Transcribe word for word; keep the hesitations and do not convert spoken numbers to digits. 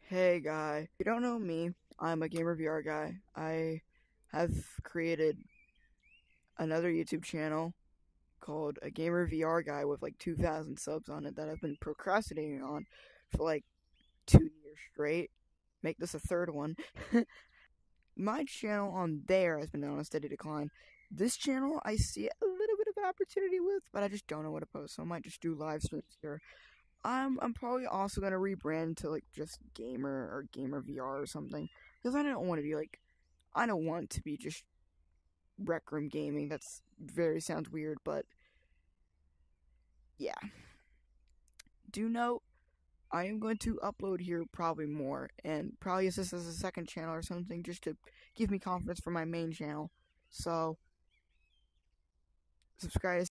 Hey guy, if you don't know me, I'm a gamer V R guy. I have created another YouTube channel called a gamer V R guy with like two thousand subs on it that I've been procrastinating on for like two years straight. Make this a third one. My channel on there has been on a steady decline. This channel I see a little bit of opportunity with, but I just don't know what to post, so I might just do live streams here. I'm I'm probably also gonna rebrand to like just gamer or gamer V R or something because I don't want to be like I don't want to be just rec room gaming. That's very sounds weird, but yeah. Do note I am going to upload here probably more and probably use this as a second channel or something just to give me confidence for my main channel. So subscribe